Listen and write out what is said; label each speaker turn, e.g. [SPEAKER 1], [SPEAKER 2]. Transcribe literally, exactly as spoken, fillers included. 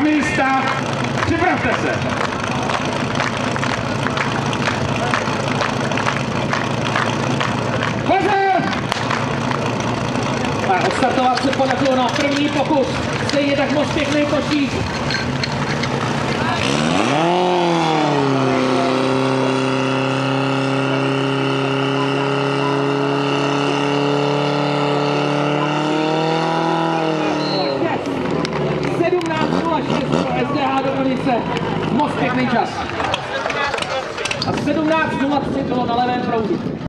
[SPEAKER 1] místa, připravte se.
[SPEAKER 2] A odstartovat se podařilo na první pokus. Stejně tak moc pěkný košík. sedmnáct nula šest pro S D H Dobrovice. Moc pěkný čas. A sedmnáct nula tři bylo na levém proudu.